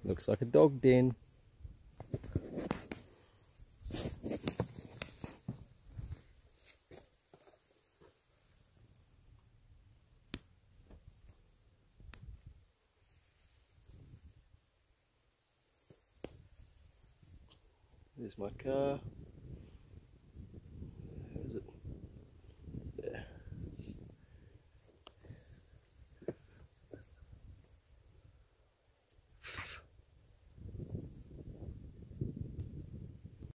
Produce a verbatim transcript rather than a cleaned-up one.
Looks like a dog den. There's my car.